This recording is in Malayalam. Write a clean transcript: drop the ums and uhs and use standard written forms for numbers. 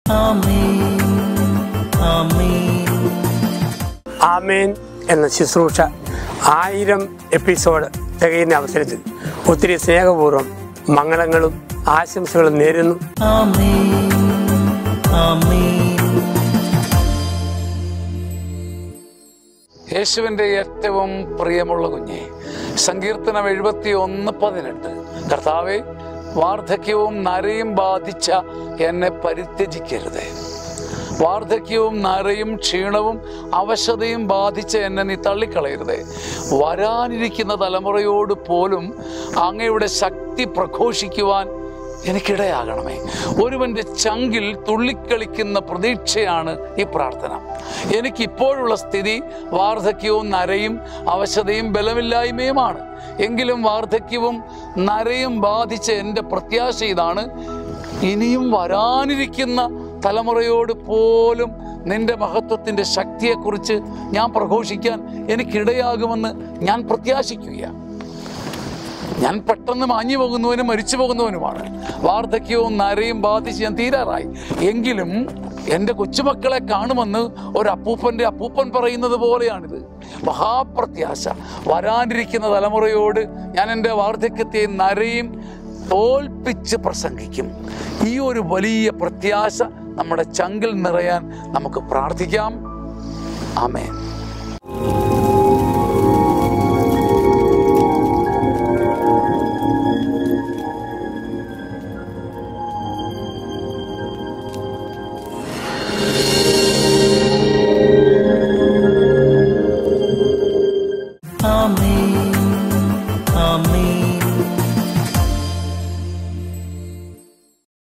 ആമേൻ ആമേൻ. ആമേൻ എന്ന ശുശ്രൂഷ 1000 എപ്പിസോഡ് തികയുന്ന അവസരത്തിൽ ഒത്തിരി സ്നേഹപൂർവ്വം മംഗളങ്ങളും ആശംസകളും നേരുന്നു. ആമേൻ ആമേൻ. യേശുവിൻ്റെ ഏറ്റവും പ്രിയമുള്ള കുഞ്ഞെ, സങ്കീർത്തനം 71:18. കർത്താവേ, വാർദ്ധക്യവും നരയും ബാധിച്ച എന്നെ പരിത്യജിക്കരുതേ. വാർദ്ധക്യവും നരയും ക്ഷീണവും അവശതയും ബാധിച്ച എന്നെ നീ തള്ളിക്കളയരുതേ. വരാനിരിക്കുന്ന തലമുറയോട് പോലും അങ്ങയുടെ ശക്തി പ്രഘോഷിക്കുവാൻ എനിക്കിടയാകണമേ. ഒരുവൻ്റെ ചങ്കിൽ തുള്ളിക്കളിക്കുന്ന പ്രതീക്ഷയാണ് ഈ പ്രാർത്ഥന. എനിക്കിപ്പോഴുള്ള സ്ഥിതി വാർദ്ധക്യവും നരയും അവശതയും ബലമില്ലായ്മയുമാണ്. എങ്കിലും വാർദ്ധക്യവും നരയും ബാധിച്ച എൻ്റെ പ്രത്യാശ ഇതാണ്: ഇനിയും വരാനിരിക്കുന്ന തലമുറയോട് പോലും നിന്റെ മഹത്വത്തിൻ്റെ ശക്തിയെക്കുറിച്ച് ഞാൻ പ്രഘോഷിക്കാൻ എനിക്കിടയാകുമെന്ന് ഞാൻ പ്രത്യാശിക്കുകയാണ്. ഞാൻ പെട്ടെന്ന് മാഞ്ഞു പോകുന്നവനും മരിച്ചു പോകുന്നവനുമാണ്. വാർദ്ധക്യവും നരയും ബാധിച്ച് ഞാൻ തീരാറായി. എങ്കിലും എൻ്റെ കൊച്ചുമക്കളെ കാണുമെന്ന് അപ്പൂപ്പൻ പറയുന്നത് പോലെയാണിത്. മഹാപ്രത്യാശ. വരാനിരിക്കുന്ന തലമുറയോട് ഞാൻ എൻ്റെ വാർദ്ധക്യത്തെയും നരയും തോൽപ്പിച്ച് പ്രസംഗിക്കും. ഈ ഒരു വലിയ പ്രത്യാശ നമ്മുടെ ചങ്കിൽ നിറയാൻ നമുക്ക് പ്രാർത്ഥിക്കാം. ആമേൻ.